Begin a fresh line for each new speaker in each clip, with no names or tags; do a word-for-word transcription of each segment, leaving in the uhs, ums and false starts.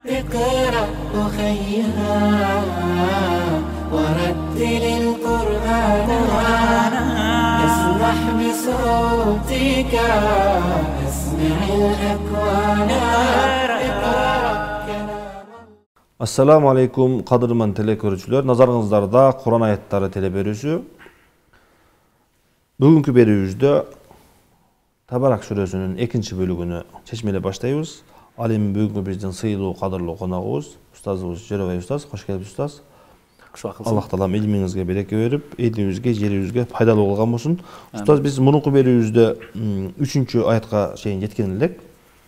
اقرأ أخيها ورتل القرآن اسمح بصوتك اسمع الأكوان
Assalamu alaikum qadırman telekörücüler. Nazarınızlarda Kur'an ayetleri teleberüsü. Bugünkü berüyüzde Tabarak Suresi'nin ikinci bölümünü çeşmeyle başlayıyoruz. Alim bugünkü bizden sıyılı qadırlı qonağımız Ustazımız Jerovay Ustaz. Hoş geldiniz Ustaz. Allah talam ilminizge bereke verip, elinizge, jelinizge faydalı olgan olsun. Ustaz biz bugünkü berüyüzde üçüncü ayetga şeyin yetkenildik.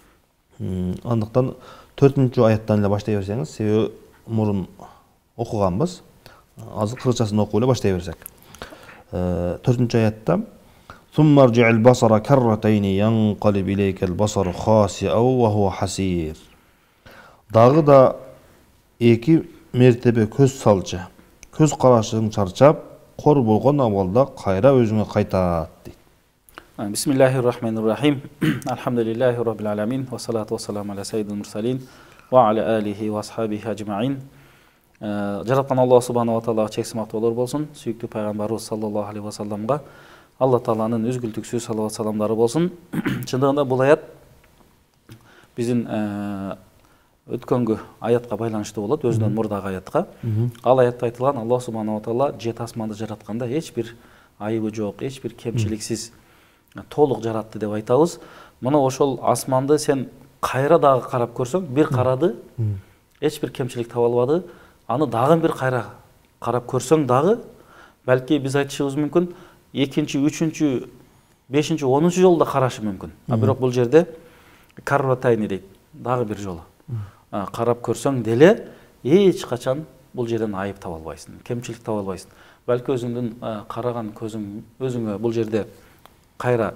Andıqtan dördüncü ayettan ile başlayıverseniz, sebebi murun okuganbız. Azı kırıkçasını okuyla başlayıversek. dördüncü ayette ثُمَّ ارْجِعِ الْبَصَرَ كَرَّتَيْنِ يَنْقَلِبْ إِلَيْكَ الْبَصَرُ خَاسِئًا وَهُوَ حَسِيرٌ. Dağı da iki mertebe köz salcı. Köz qaraşığın çarçap, qor bolğan awalda qayra özüňe qaytat deydi.
Bismillahirrahmanirrahim. Elhamdülillahi Rabbil alamin. Ve salatu ve selamu ala seyyidil mursalin. Ve ala alihi ve ashabihi ecma'in. Жаратқан Аллах Субханаху ва Тағала чексіз мақтаулар болсын. Сүйікті пайғамбарымыз саллаллаху алейхи ва салламға Алла Тағаланың үзгілтіксіз салауат саламдары болсын. Шындығында бұл аят біздің өткенгі аятқа байланышты болады, өзінен мұрдағы аятқа. Ал аятта айтылған Аллах Субханаху ва Тағала жеті асманды жаратқанда ешбір айыбы жоқ, ешбір кемшіліксіз толық жаратты деп айтабыз. Мұны ошол асманды сен қайра дағы қарап көрсең, бір қарады, ешбір кемшілік таба албады. Аны дагы бир кайра карап көрсөң дагы, балки биз айтышыбыз мүмкүн, экинчи, үчүнчү, бешинчи, онунчу жолу да карашы мүмкүн. А бирок бул жерде карратайни дейт, дагы бир жолу. Карап көрсөң деле эч качан бул жерден айып таба албайсың, кемчилик таба албайсың. Балки өзүңдүн караган көзүң өзүңө бул жерде кайра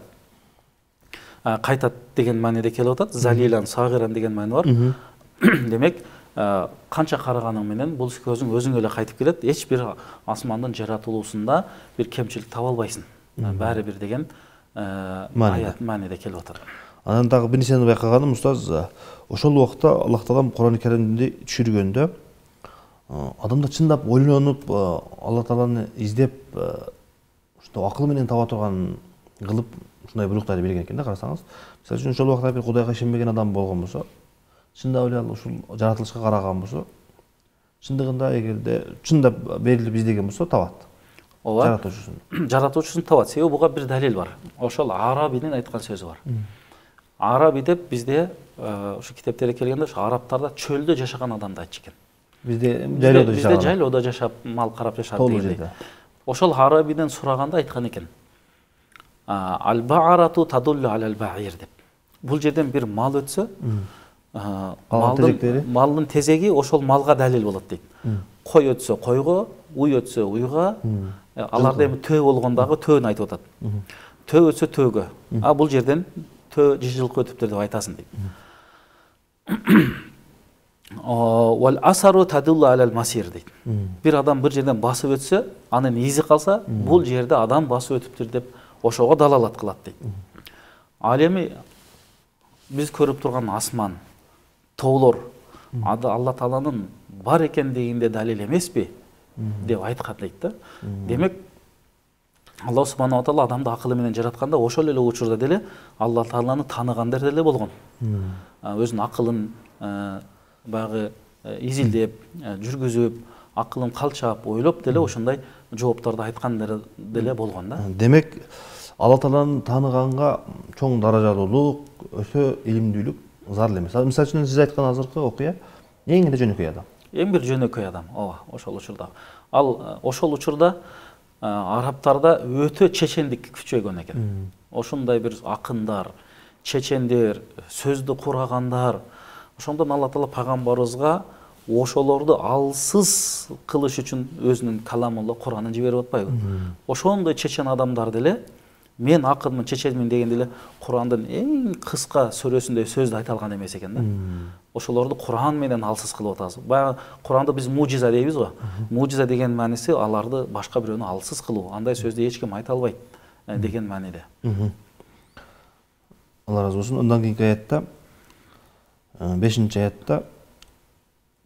кайтат деген мааниде келип атат. Залилан сагиран деген маани бар. Демек, канча караганың менен бул көзүң өзүң эле кайтып келет. Эч бир асмандын жаратылуусунда бир кемчилик таба албайсың. Баары бир деген аят мааниде келип атат.
Анан дагы бир нерсени байкаганым, Устаз, ошол убакта Аллах Таалам Кур'ан-ы Керимди түшүргөндө адамдар чындап ойлонуп, Алла Тааланы издеп, ушундай акыл менен таба турган кылып ушундай буйруктарды берген экен да, карасаңыз. Мисалы үчүн ошол убакта бир Кудайга ишенбеген адам болгон болсо, чындап эле ушул жаратылышка караган болсо, чындыгында эгерде чындап берилип издеген болсо табат.
Ооба.
Жаратуучусун.
Жаратуучусун табат. Себеби буга бир далил бар. Ошол Арабинин айткан сөзү бар. Араби деп бизде ушу китептерге келгенде ушу арабтарда чөлдө жашаган адамды айтчу экен.
Бизде жайлоодо жашаган.
Бизде жайлоодо жашап, мал карап жашап дегенде. Ошол Арабиден сураганда айткан экен. Ал-ба'арату тадуллу алал-ба'ир деп. Бул жерден бир мал өтсө, малдын тезеги ошол малга далил болот дейт. Кой өтсө койго, уй өтсө уйга, аларда эми төө болгондагы төөнү айтып атат. Төө өтсө төөгө. А бул жерден төө жылкы өтүптүр деп айтасың дейт. Вал асару тадуллу алал масир дейт. Бир адам бир жерден басып өтсө, анын изи калса, бул жерде адам басып өтүптүр деп ошого далалат кылат дейт. Ал эми биз көрүп турган асман, тоолор Алла Тааланын бар экен дегенде далил эмеспи деп айткан дейт да. Демек Алла Субханаху ва Тағала адамды акылы менен жаратканда ошол эле учурда деле Алла Тааланы тааныгандар деле болгон. Өзүнүн акылын багы изилдеп, жүргүзүп, акылын калчап, ойлоп деле ошондой жооптарды айткандар деле болгон да.
Демек Алла Тааланы тааныганга чоң даражалуулук, өсө илимдүүлүк зарыл эмес. Мисалы үчүн сиз айткан азыркы окуя эң эле жөнөкөй адам.
Эң бир жөнөкөй адам. Ооба, ошол учурда. Ал ошол учурда арабтарда өтө чечендик күчөйгөн экен. Ошондой бир акындар, чечендер, сөздү курагандар. Ошондон Алла Таала пайгамбарыбызга ошолорду алсыз кылыш үчүн өзүнүн каламын, Куранын жиберип атпайбы? Ошондой чечен адамдар деле мен акынмын, чеченмин деген деле Курандын эң кыска сүрөсүндө сөздү айта алган эмес экен да. Ошолорду Куран менен алсыз кылып атабыз. Баягы Куранды биз мужиза дейбиз го. Мужиза деген мааниси аларды башка бирөөнү алсыз кылуу. Андай сөздү эч ким айта албайт деген мааниде.
Алла разы болсун. Ondan кийинки аятта бешинчи аятта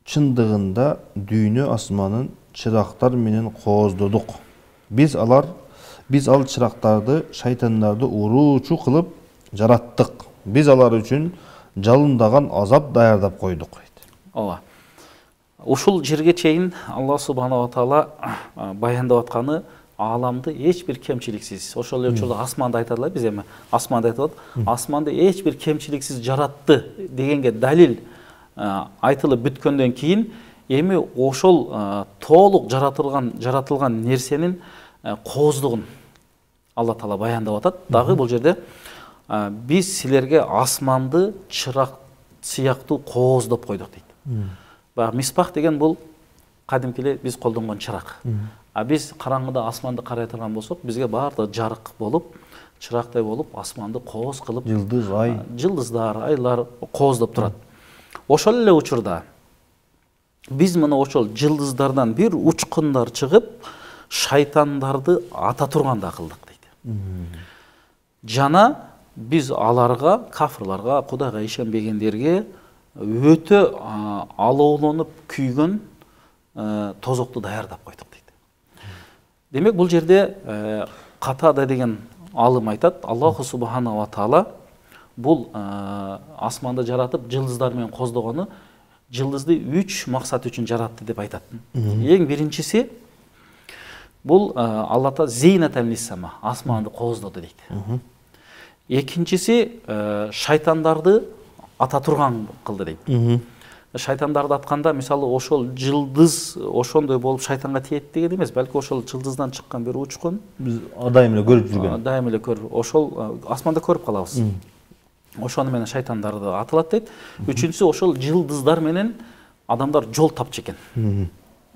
чындыгында дүйнө асманын чырактар менен кооздодук. Биз алар биз ал чырактарды шайтандарды уруучу кылып жараттык. Биз алар үчүн жалындаган азап даярдап койдук.
Ооба. Ушул жерге чейин Алла субханала таала баяндап атканы аламды эч бир кемчиликсиз. Ошол эле учурда асманды айталар, биз эми асманды айтып атат. Асманды эч бир кемчиликсиз жаратты дегенге далил айтылып бүткөндөн кийин эми ошол толук жаратылган жаратылган нерсенин кооздугун Алла таала баяндап атат. Дагы бул жерде биз силерге асманды чырак сыяктуу кооздоп койдук дейт. Баягы мисбах деген бул кадимки эле биз колдонгон чырак. А биз караңгыда асманды карай турган болсок, бизге баардыгы жарык болуп, чырактай болуп, асманды кооз кылып,
Жылдыз, ай,
жылдыздар, айлар кооздоп турат. Ошол эле учурда биз мына ошол жылдыздардан бир учкундар чыгып, шайтандарды ата турганда кылдык дейт. Жана биз аларга, кафырларга, Кудайга ишенбегендерге өтө алоолонуп күйгөн тозокту даярдап койдук дейт. Демек бул жерде Катада деген алым айтат, Аллаху субханала таала бул асманды жаратып, жылдыздар менен коздогону жылдызды үч максат үчүн жаратты деп айтат. Эң биринчиси бул Алла таала зейнатан лиссама, асманды кооздоду дейт. Экинчиси шайтандарды ата турган кылды дейт. Шайтандарды атканда, мисалы, ошол жылдыз ошондой болуп шайтанга тиет деген эмес, балки ошол жылдыздан чыккан бир учкун
биз дайым эле көрүп жүргөн.
Дайым эле көрүп, ошол асманда көрүп калабыз. Ошону менен шайтандарды атылат дейт. Үчүнчүсү, ошол жылдыздар менен адамдар жол тапчу экен.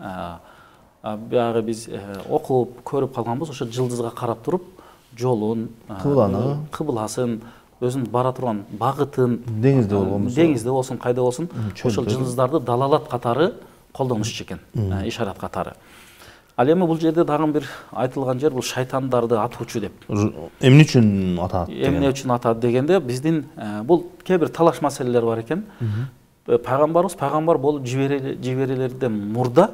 Баягы биз окуп көрүп калганбыз, ошол жылдызга карап туруп, жолун, кыбласын, өзүн бара турган багытын,
деңизде болгон,
деңизде болсун, кайда болсун, ошол жылдыздарды далалат катары колдонушчу экен, ишарат катары. Ал эми бул жерде дагы бир айтылган жер, бул шайтандарды атуучу деп.
Эмне үчүн атат?
Эмне үчүн атат дегенде, биздин бул кээ бир талаш маселелер бар экен. Пайгамбарыбыз пайгамбар болуп жиберилерден мурда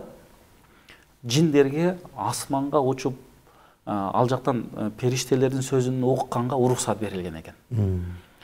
жиндерге асманга учуп, ал жактан периштелердин сөзүн укканга уруксат берилген экен.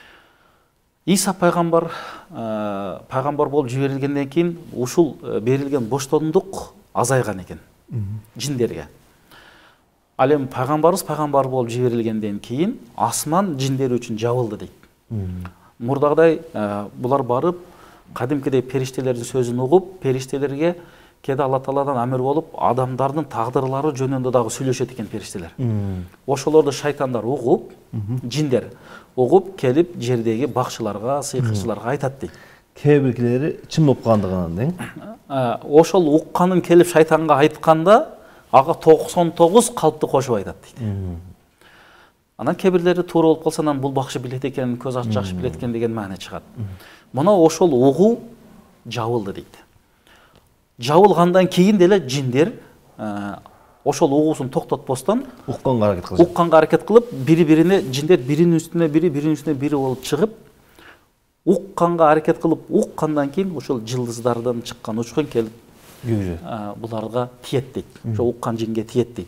Иса пайгамбар пайгамбар болуп жиберилгенден кийин ушул берилген боштондук азайган экен жиндерге. Ал эми пайгамбарыбыз пайгамбар болуп жиберилгенден кийин асман жиндер үчүн жабылды дейт. Мурдагыдай булар барып кадимкидей периштелердин сөзүн угуп, периштелерге кээде Алла Тааладан амир болуп, адамдардын тагдырлары жөнүндө дагы сүйлөшөт экен периштелер. Ошолорду шайтандар угуп, жиндер угуп келип жердеги бакчыларга, сыйкырчыларга айтат дейт.
Кээ биркилери чын болуп калгандыгынан дең.
Ошол укканын келип шайтанга айтканда, ага токсон тогуз калпты кошуп айтат дейт. Анан кээ бирлери туура болуп калса, анан бул бакшы билет экен, көз ачып жакшы билет экен деген маани чыгат. Мына ошол угуу жабылды дейт. Жабылгандан кийин деле жиндер ошол угуусун токтотпостон
укканга аракет кылышат.
Укканга аракет кылып, бири-бирине жиндер биринин үстүнө бири, биринин үстүнө бири болуп чыгып, укканга аракет кылып, уккандан кийин ошол жылдыздардан чыккан учкун келип буларга тиет дейт. Ошол уккан жинге тиет дейт.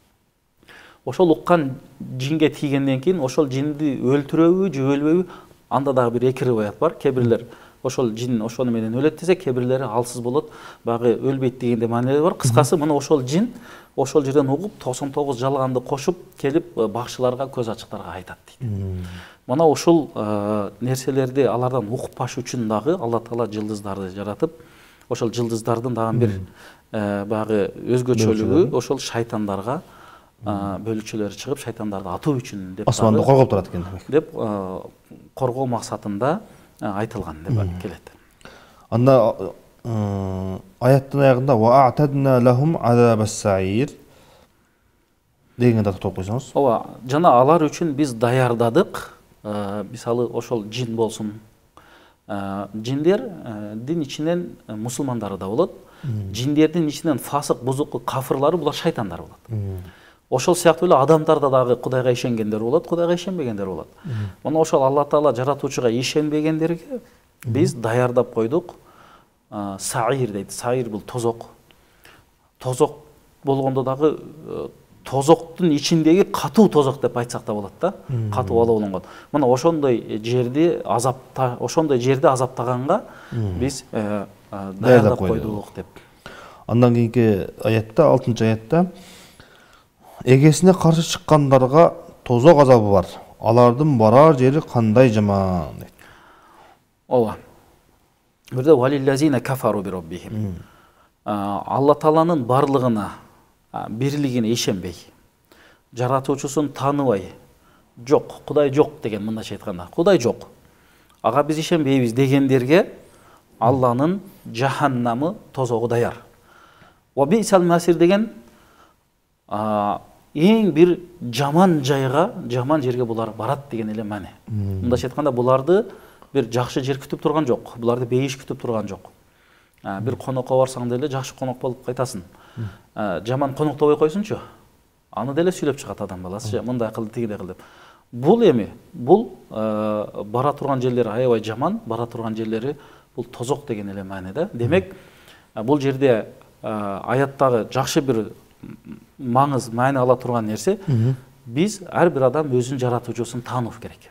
Ошол уккан жинге тийгенден кийин ошол жинди өлтүрөбү же өлбөбү, анда дагы бир эки риваят бар. Кээ бирлер ошол жин ошону менен өлөт десе, кээ бирлери алсыз болот, багы өлбөйт дегенде маанилери бар. Кыскасы, мына ошол жин ошол жерден угуп, токсон тогуз жалганды кошуп келип бакчыларга, көз ачыктарга айтат дейт. Мына ушул нерселерди алардан укпаш үчүн дагы Алла Таала жылдыздарды жаратып, ошол жылдыздардын дагы бир багы өзгөчөлүгү ошол шайтандарга бөлүкчөлөр чыгып, шайтандарды атуу үчүн деп
асманды коргоп турат экен демек.
Деп коргоо максатында айтылган деп келет.
Анда аяттын аягында ва a'tadna lahum azabas sa'ir дегенге токтолуп койсоңуз.
Ооба, жана алар үчүн биз даярдадык. Мисалы, ошол жин болсун. Жиндердин ичинен мусулмандары да болот. Жиндердин ичинен фасык, бузук, кафырлары, булар шайтандар болот. Ошол сыяктуу эле адамдарда дагы Кудайга ишенгендер болот, Кудайга ишенбегендер болот. Мына ошол Алла Таала жаратуучуга ишенбегендерге биз даярдап койдук саир дейт. Саир бул тозок. Тозок болгондо дагы тозоктун ичиндеги катуу тозок деп айтсак да болот да. Катуу алауланган. Мына ошондой жерди азапта, ошондой жерди азаптаганга биз даярдап койдук деп.
Андан кийинки аятта, алтынчы аятта эгесине каршы чыккандарга тозок азабы бар. Алардын барар жери кандай жаман дейт.
Ооба. Бирде валиллазина кафару би роббихим. Алла Тааланын барлыгына, бирлигине ишенбей, жаратуучусун тааныбай, жок, Кудай жок деген мындайча айтканда, Кудай жок. Ага биз ишенбейбиз дегендерге Алланын жаханнамы тозогу даяр. Ва бисал масир деген эң бир жаман жайга, жаман жерге булар барат деген эле мани. Мындайча айтканда буларды бир жакшы жер күтүп турган жок, буларды бейиш күтүп турган жок. Бир конокко барсаң деле жакшы конок болуп кайтасың. Жаман коноктобой койсунчу, аны деле сүйлөп чыгат адам баласы, мындай кылды, тигиндей кылды деп. Бул эми, бул бара турган жерлери аябай жаман, бара турган жерлери бул тозок деген эле мааниде. Демек, бул жерде аяттагы жакшы бир маңыз, маани ала турган нерсе, биз ар бир адам өзүнүн жаратуучусун таанып керек.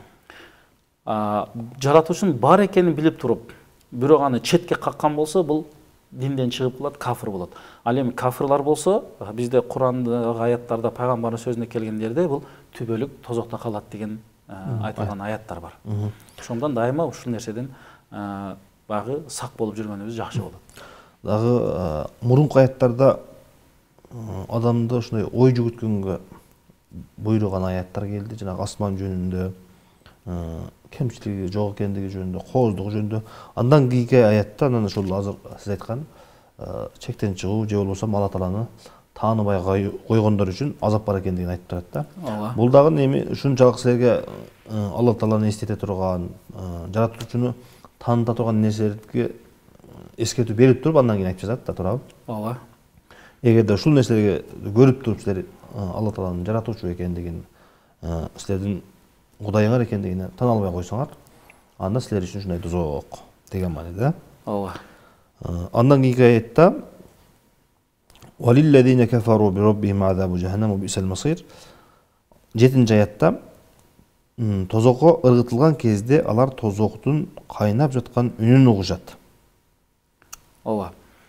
Жаратуучунун бар экенин билип туруп, бирок аны четке каккан болсо, бул динден чыгып калат, кафир болот. Ал эми кафирлар болсо, бизде Курандагы аяттарда, пайгамбардын сөзүнө келгендерде бул түбөлүк тозокто калат деген айтылган аяттар бар. Ошондон дайыма ушул нерседен багы сак болуп жүргөнүбүз жакшы болот.
Дагы мурунку аяттарда адамды ушундай ой жүгүткөнгө буйруган аяттар келди, жанагы асман жөнүндө, кемчилиги жок экендиги жөнүндө, кооздугу жөнүндө. Андан кийинки аятта анан ушул азыр сиз айткан чектен чыгуу же болбосо Алла Тааланы тааныбай койгондор үчүн азап бар экендигин айтып турат да. Бул дагы эми ушунчалык силерге Алла Тааланы эстете турган, жаратуучуну тааныта турган нерселерге эскертүү берип туруп, андан кийин айтып жатат да, туурабы?
Ооба.
Эгерде ушул нерселерге көрүп туруп силер Алла Тааланын жаратуучу экендигин, силердин Кудайыңар экендигине таана албай койсоңар, анда силер үчүн ушундай тозок деген мааниде.
Ооба.
Андан кийинки аятта валиллазина кафару би роббихим азабу жаханнам бисал масир. жетинчи аятта тозокко ыргытылган кезде алар тозоктун кайнап жаткан үнүн угушат.
Ооба.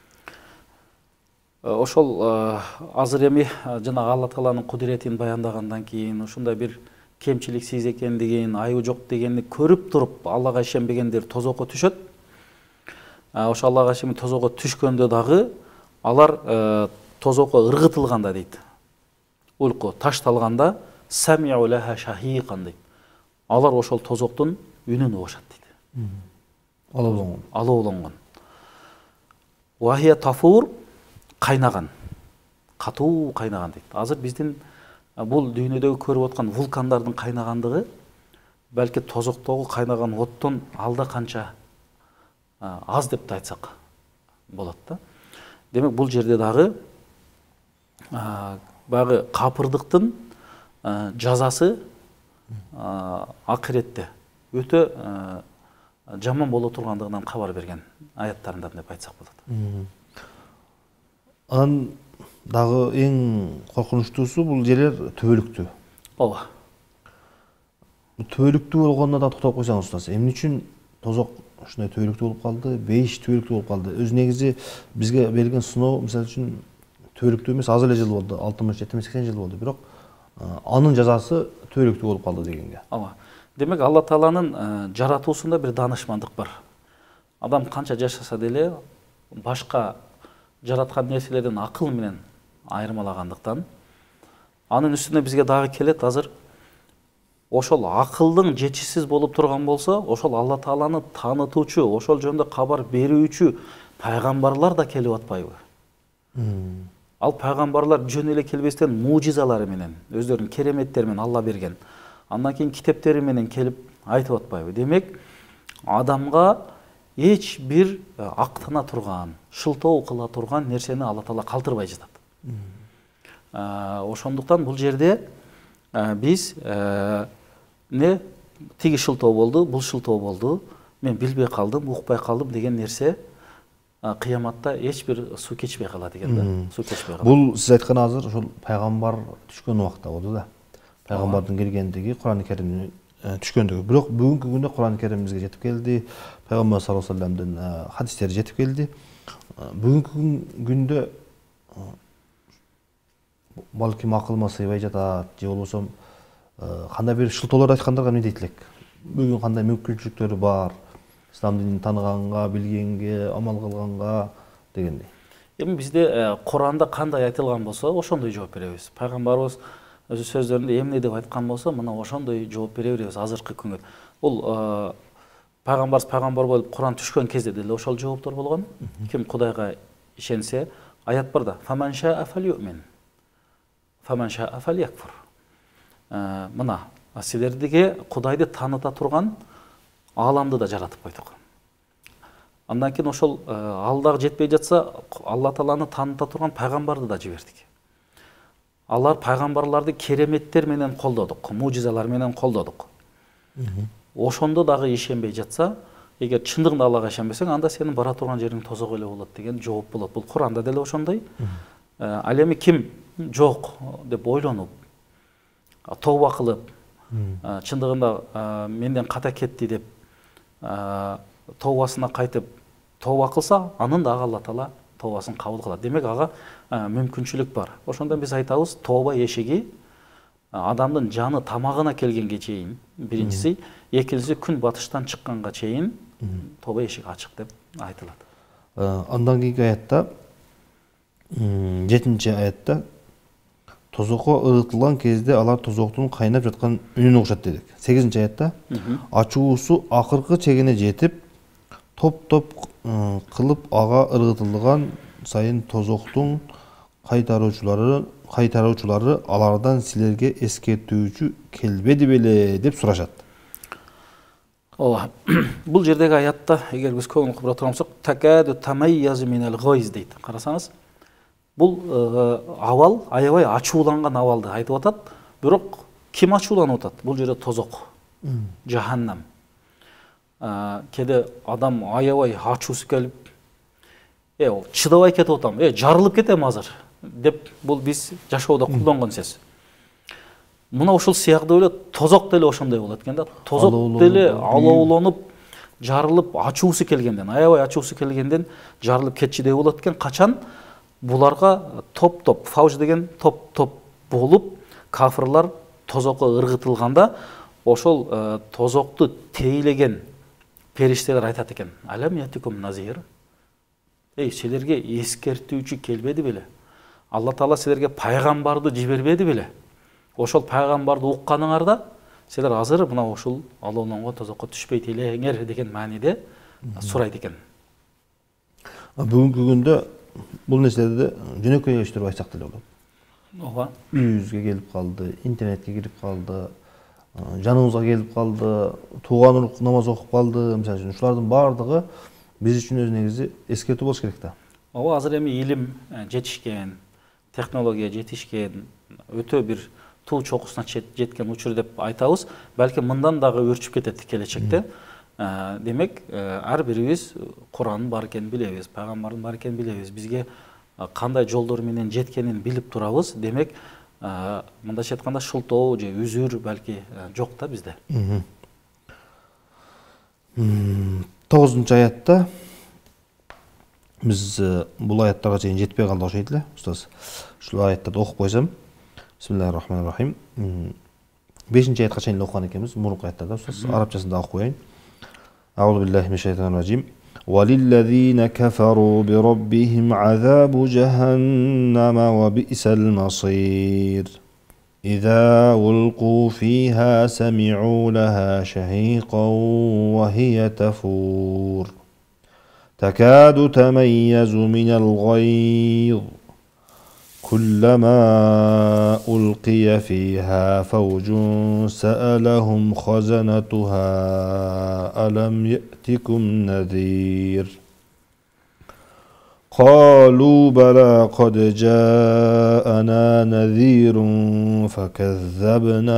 Ошол азыр эми жана Алла Тааланын кудуретин баяндагандан кийин, ушундай бир кемчиликсиз экендигин, айыбы жок дегенди көрүп туруп, Аллага ишенбегендер тозокко түшөт. Ошо Аллага ишенбей тозокко түшкөндө дагы алар тозокко ыргытылганда дейт. Улку ташталганда самиу лаха шахиқан дейт. Алар ошол тозоктун үнүн угушат дейт.
Алауланган.
Алауланган. Вахия тафур кайнаган. Катуу кайнаган дейт. Азыр биздин бул дүйнөдөгү көрүп аткан вулкандардын кайнагандыгы балки тозоктогу кайнаган оттон алда канча аз деп да айтсак болот да. Демек бул жерде дагы багы капырдыктын жазасы акыретте өтө жаман боло тургандыгынан кабар берген аяттарында деп айтсак болот.
Анан дагы эң коркунучтуусу бул жерлер түбөлүктүү.
Ооба.
Түбөлүктүү болгондо да токтоп койсоңуз, устаз, эмне үчүн тозок ушундай түбөлүктүү болуп калды, бейиш түбөлүктүү болуп калды? Өз негизи бизге берилген сыноо, мисалы үчүн түбөлүктүү эмес, аз эле жыл болду, алтымыш, жетимиш, сексен жыл болду, бирок анын жазасы түбөлүктүү болуп калды дегенге.
Ооба. Демек Алла Тааланын жаратуусунда бир данышмандык бар. Адам канча жашаса деле башка жараткан нерселерден акыл менен айырмалагандыктан, анын үстүнө бизге дагы келет азыр ошол акылдын жетишсиз болуп турган болсо, ошол Алла Тааланы таанытуучу, ошол жөнүндө кабар берүүчү пайгамбарлар да келип атпайбы? Ал пайгамбарлар жөн эле келбестен мужизалары менен, өздөрүнүн кереметтери менен Алла берген. Андан кийин китептери менен келип айтып атпайбы? Демек, адамга эч бир актана турган, шылтоо кыла турган нерсени Алла Таала калтырбай жатат. Ошондуктан бул жерде биз не тиги шылтоо болду, бул шылтоо болду, мен билбей калдым, укпай калдым деген нерсе кыяматта эч бир суу кечпей калат экен да. Суу кечпей калат.
Бул сиз айткан азыр ошол пайгамбар түшкөн убакта болду да. Пайгамбардын келгендиги, Кур'ан-ы Керимдин түшкөндүгү. Бирок бүгүнкү күндө Кур'ан-ы Керим бизге жетип келди. Пайгамбар саллаллаху алейхи ва салламдын хадистери жетип келди. Бүгүнкү күндө балким акылыма сыйбай жатат, же болбосо кандай бир шылтоолорду айткандарга эмне дейт элек? Бүгүн кандай мүмкүнчүлүктөрү бар? Ислам динин тааныганга, билгенге, амал кылганга дегендей.
Эми бизде Кур'анда кандай айтылган болсо, ошондой жооп беребиз. Пайгамбарыбыз өзү сөздөрүндө эмне деп айткан болсо, мына ошондой жооп бере беребиз азыркы күнгө. Бул пайгамбарыбыз пайгамбар болуп Кур'ан түшкөн кезде деле ошол жооптор болгон. Ким Кудайга ишенсе, аят бар да: "Фаман шаа фалюмин, фаман шаа фалякфур." Мына силердиге Кудайды тааныта турган ааламды да жаратып койдук. Андан кийин ошол ал дагы жетпей жатса, Алла Тааланы тааныта турган пайгамбарды да жибердик. Алар пайгамбарларды кереметтер менен колдодук, мужизалар менен колдодук. Ошондо дагы ишенбей жатса, эгер чындыгында Аллага ишенбесең, анда сенин бара турган жериң тозок эле болот деген жооп болот. Бул Кур'анда деле ошондой. Ал эми ким жок деп ойлонуп, тооба кылып, чындыгында менден ката кетти деп тообасына кайтып тооба кылса, анын дагы Алла Таала тообасын кабыл кылат. Демек ага мүмкүнчүлүк бар. Ошондон биз айтабыз, тооба эшиги адамдын жаны тамагына келгенге чейин, биринчиси, экинчиси күн батыштан чыкканга чейин тооба эшиги ачык деп айтылат.
Андан кийинки аятта, жетинчи аятта, тозокко ыргытылган кезде алар тозоктун кайнап жаткан үнүнө окшот дедик. сегизинчи аятта, ачуусу акыркы чегине жетип, топ-топ кылып ага ыргытылган сайын тозоктун кайтаруучулары кайтаруучулары алардан силерге эскертүүчү келбеди беле деп сурашат.
Ооба. Бул жердеги аятта, эгер биз көңүл кура турсак, такаду тамайязу минал гойз дейт. Карасаңыз, бул абал аябай ачууланган абалды айтып атат. Бирок ким ачууланып атат? Бул жерде тозок, жаханнам. Кеде адам аябай ачуусу келип, э, чыдабай кетип атам, э, жарылып кетем азыр деп, бул биз жашоодо колдонгон сөз. Мына ошол сыяктуу эле тозок деле ошондой болот экен да. Тозок деле алоолонуп, жарылып, ачуусу келгенден, аябай ачуусу келгенден жарылып кетчидей болот экен. Качан буларга топ-топ, фауж деген топ-топ болуп, кафырлар тозокко ыргытылганда, ошол тозокту тейлеген периштелер айтат экен: "Алам ятикум назир?" Эй, силерге эскертүүчү келбеди беле? Алла Таала силерге пайгамбарды жибербеди беле? Ошол пайгамбарды укканыңарда силер азыр мына ошол алоолонгон тозокко түшпөйт элеңер деген мааниде сурайт экен.
Бүгүнкү күндө бул нерселерди жөнөкөй иштер айтсак деле болот.
Ооба.
Үйүбүзгө келип калды, интернетке кирип калды, жаныбызга келип калды, тууган урук намаз окуп калды, мисалы үчүн ушулардын баардыгы биз үчүн өз негизи эскертүү болуш керек да.
Ооба, азыр эми илим жетишкен, технология жетишкен, өтө бир туу чокусуна жеткен учур деп айтабыз. Балки мындан дагы өрчүп кетет келечекте. Демек, ар бирибиз Кур'андын бар экенин билебиз, пайгамбардын бар экенин билебиз. Бизге кандай жолдор менен жеткенин билип турабыз. Демек, мындайча айтканда шылтоо же үзүр балки жок да бизде.
тогузунчу аятта биз бул аяттарга чейин жетпей калдык окшойт эле. Устаз, ушул аяттарды окуп койсом. Бисмиллахир-рахманир-рахим. бешинчи аятка чейин окуган экенбиз, мурунку аяттарда, устаз, арабчасында окуп коеюн. Аузу биллахи минаш шайтанир раджим. وَلِلَّذِينَ كَفَرُوا بِرَبِّهِمْ عَذَابُ جَهَنَّمَ وَبِئْسَ الْمَصِيرُ إِذَا أُلْقُوا فِيهَا سَمِعُوا لَهَا شَهِيقًا وَهِيَ تَفُورُ تَكَادُ تَمَيَّزُ مِنَ الْغَيْظِ كُلَّمَا أُلْقِيَ فِيهَا فَوْجٌ سَأَلَهُمْ خَزَنَتُهَا أَلَمْ يَأْتِكُمْ نَذِيرٌ قَالُوا بَلَى قَدْ جَاءَنَا نَذِيرٌ فَكَذَّبْنَا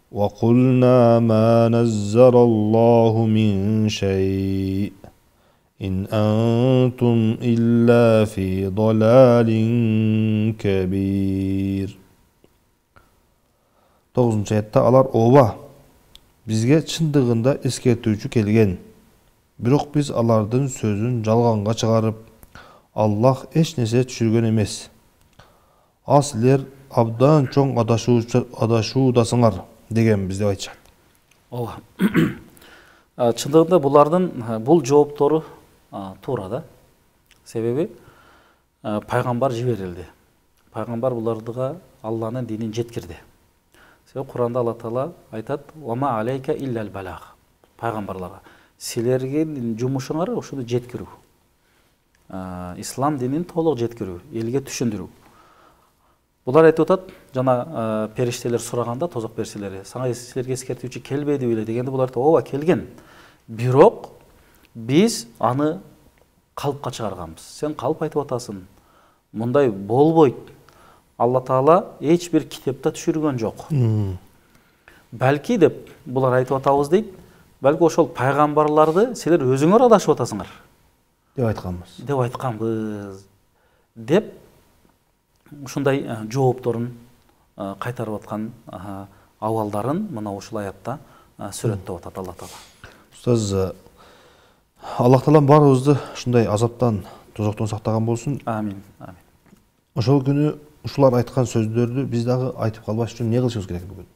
وَقُلْنَا مَا نَزَّلَ اللَّهُ مِنْ شَيْءٍ ин антум илля фи далалин кабир. тоғызынчы аятта алар ооба бизге чындыгында эскертүүчү келген. Бирок биз алардын сөзүн жалганга чыгарып, Аллах эч нерсе түшүргөн эмес. А силер абдан чоң адашуудасыңар деген бизде айтышат.
Ооба. Чындыгында булардын бул жооптору туура да. Себеби пайгамбар жиберилди. Пайгамбар буларга Алланын динин жеткирди. Себеби Куранда Алла Таала айтат: "Ва ма алейка иллал балаг." Пайгамбарларга силердин жумушуңар ошону жеткирүү. Ислам динин толук жеткирүү, элге түшүндүрүү. Булар айтып атат, жана периштелер сураганда, тозок периштелери, сага силерге эскертүүчү келбеди беле дегенде булар айтат: "Ооба, келген. Бирок биз аны калпка чыгарганбыз. Сен калп айтып атасың. Мындай болбойт. Алла Таала эч бир китепте түшүргөн жок. Балки деп булар айтып атабыз дейт. Балки ошол пайгамбарларды силер өзүңөр адашып атасыңар
деп айтканбыз.
Деп айтканбыз. Деп ушундай жоопторун кайтарып аткан абалдарын мына ушул аятта сүрөттөп атат Алла Таала.
Устаз, Аллах Таала баарыбызды ушундай азаптан, тозоктон сактаган болсун.
Амин. Амин.
Ошол күнү ушулар айткан сөздөрдү биз дагы айтып калбаш үчүн эмне кылышыбыз керек бүгүн?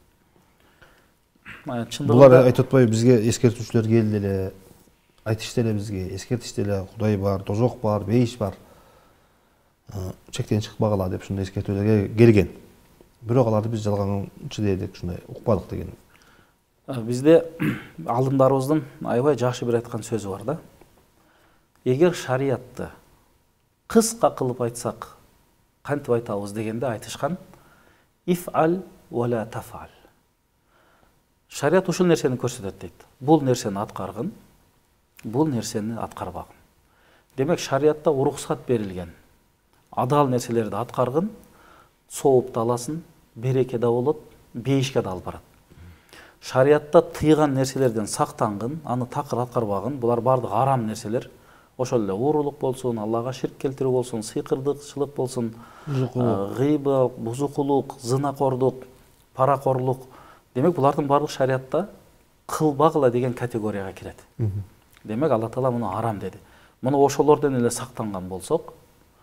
Булар айтып атпайбы, бизге эскертүүчүлөр келди эле, айтышты эле бизге, эскертишти эле, Кудай бар, тозок бар, бейиш бар. Чектен чыкпагыла деп ушундай эскертүүлөргө келген. Бирок аларды биз жалганчы дедик, ушундай укпадык деген.
Бизде алдымдарыбыздын аябай жакшы бир айткан сөзү бар да. Эгер шариятты кыска кылып айтсак, кантип айтабыз дегенде айтышкан: "Иф'ал ва ла таф'ал." Шарият ушул нерсени көрсөтөт дейт. Бул нерсени аткаргын, бул нерсени аткарбагын. Демек шариятта уруксат берилген. Адал нерселерди аткаргын, соопду аласың, береке да болот, бейишке да алып барат. Шариятта тыйган нерселерден сактангын, аны такыр аткарбагын. Булар бардыгы арам нерселер. Ошол эле уурулук болсун, Аллага ширк келтирүү болсун, сыйкырдыкчылык болсун, гыйба, бузукулук, зынакордук, паракорлук. Демек булардын бардыгы шариятта кылбагыла деген категорияга кирет. Демек Алла Таала муну арам деди. Муну ошолордон эле сактанган болсок,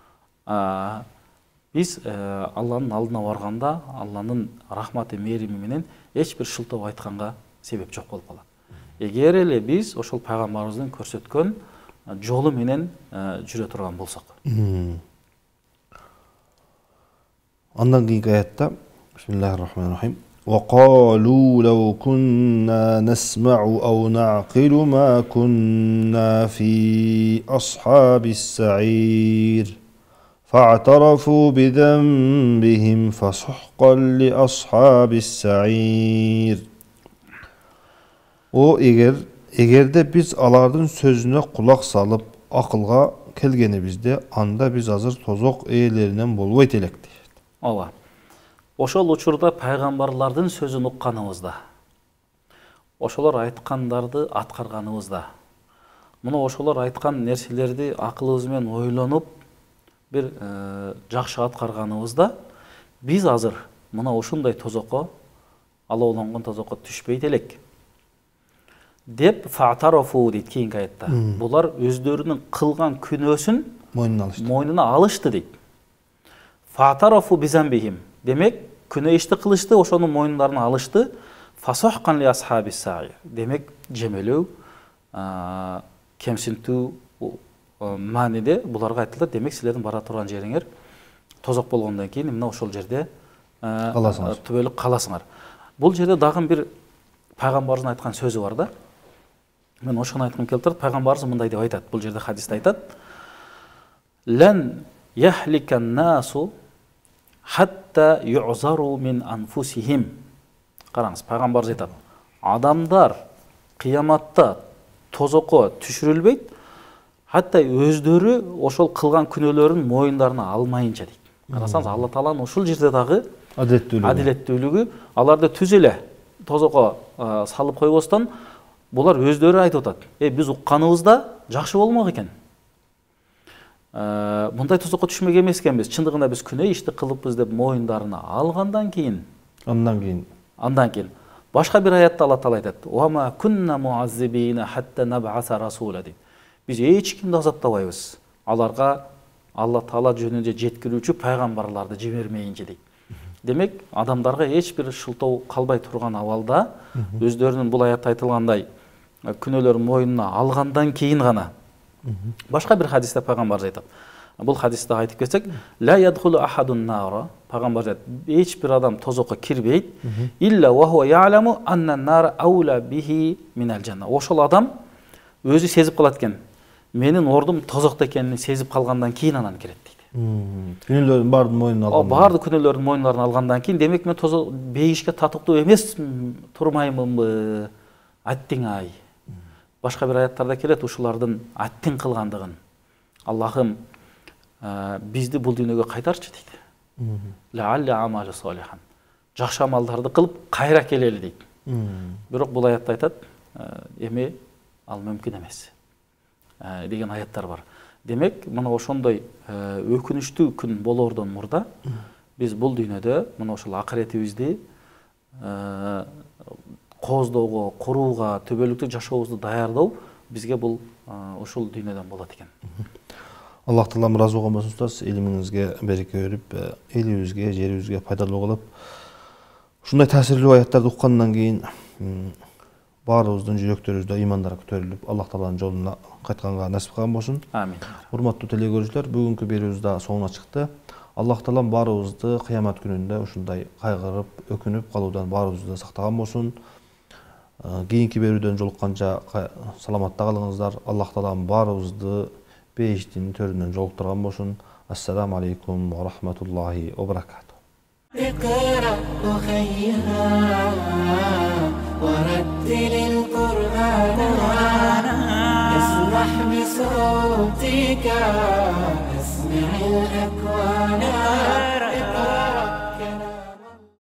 биз Алланын алдына барганда, Алланын рахматы, мээрими менен эч бир шылтоо айтканга себеп жок болуп калат. Эгер эле биз ошол пайгамбарыбыздын көрсөткөн жолу менен жүрө турган болсок.
Андан кийинки аятта: Бисмиллахир-рахманир-рахим. وقالوا لو كنا نسمع أو نعقل ما كنا في أصحاب السعير فاعترفوا بذنبهم فسحقا لأصحاب السعير. O eğer эгерде биз алардын сөзүнө кулак салып, акылга келгенибизде, анда биз азыр тозок ээлеринен болбойт элек дейт.
Ооба. Ошол учурда пайгамбарлардын сөзүн укканыбызда, ошолор айткандарды аткарганыбызда, муну ошолор айткан нерселерди акылыбыз менен ойлонуп, бир жакшы аткарганыбызда, биз азыр мына ушундай тозокко, алоолонгон тозокко түшпөйт элек. Деп фаътарафу дейт кийинки аятта. Булар өздөрүнүн кылган күнөөсүн мойнуна алышты дейт. Фаътарафу бизамбихим. Демек күнөө ишти кылышты, ошонун мойнундарына алышты. Фасахкан ли асхаби саир. Демек жемелөө, кемсинтүү мааниде буларга айтылат. Демек силердин бара турган жериңер тозок болгондон кийин мына ошол жерде каласыңар, түбөлүк каласыңар. Бул жерде дагы бир пайгамбарыбыздын айткан сөзү бар да. Мен ошону айткым келип турат. Пайгамбарыбыз мындай деп айтат. Бул жерде хадисте айтат: "Лан яхликан насу хатта ю'зару мин анфусихим." Караңыз, пайгамбарыбыз айтат: адамдар кыяматта тозокко түшүрүлбөйт, хатта өздөрү ошол кылган күнөөлөрүн моюндарына алмайынча дейт. Карасаңыз, Алла Тааланын ушул жерде дагы адилеттүүлүгү, аларды түз эле тозокко салып койбостон, булар өздөрү айтып атат: "Э, биз укканыбызда жакшы болмок экен. Мындай тозокко түшмөк эмес экенбиз. Чындыгында биз күнөө ишти кылыппыз деп моюндарына алгандан кийин,
андан кийин,
андан кийин башка бир аятта Алла Таала айтат: "Ва ма кунна муаззибина хатта наб'аса расула" дейт. Биз эч кимди азаптабайбыз. Аларга Алла Таала жөнүндө жеткирүүчү пайгамбарларды жибермейинче дейт. Демек, адамдарга эч бир шылтоо калбай турган абалда өздөрүнүн бул аятта айтылгандай күнөөлөрүн моюнуна алгандан кийин гана. Башка бир хадисте пайгамбар айтат. Бул хадисте айтып кетсек, ла ядхулу ахадун нара, пайгамбар айтат, эч бир адам тозокко кирбейт, илля ва хуа я'ламу анна нара аула бихи минал жанна. Ошол адам өзү сезип калат экен. Менин ордум тозокто экенин сезип калгандан кийин анан кирет дейт.
Күнөөлөрдүн баардыгын мойнуна алган.
Баардык күнөөлөрдүн мойнуна алгандан кийин, демек мен тозок бейишке татыктуу эмес турмаймынбы? Аттиң ай. Башка бир аяттарда келет ушулардын аттиң кылгандыгын. Аллахым бизди бул дүйнөгө кайтарчы дейт. Лаалли амалу солихан. Жакшы амалдарды кылып кайра келели дейт. Бирок бул аятта айтат, эми ал мүмкүн эмес деген аяттар бар. Демек, мына ошондой өкүнүчтүү күн болордон мурда биз бул дүйнөдө мына ошол акыретибизди кооздоого, курууга, төбөлүктүү жашообузду даярдоо бизге бул ушул дүйнөдөн болот экен.
Аллах Таалам ыраазы болгон болсун устаз, илимиңизге береке берип, элибизге, жерибизге пайдалуу кылып, ушундай таасирлүү аяттарды уккандан кийин баарыбыздын жүрөктөрүбүздө ыймандар көтөрүлүп, Аллах Тааланын жолуна кайтканга насип кылган болсун.
Амин.
Урматтуу телекөрүүчүлөр, бүгүнкү берүүбүз да соңуна чыкты. Аллах Таалам баарыбызды кыямат күнүндө ушундай кайгырып, өкүнүп калуудан баарыбызды сактаган болсун. Кийинки берүүдөн жолукканча саламатта калыңыздар. Аллах Таалам баарыбызды бейиштин төрүнөн жолуктурган болсун. Ассаламу алейкум ва рахматуллахи ва баракатуh.
اقرأ أخيها ورتل القرآن اسمح بصوتك اسمع الأكوان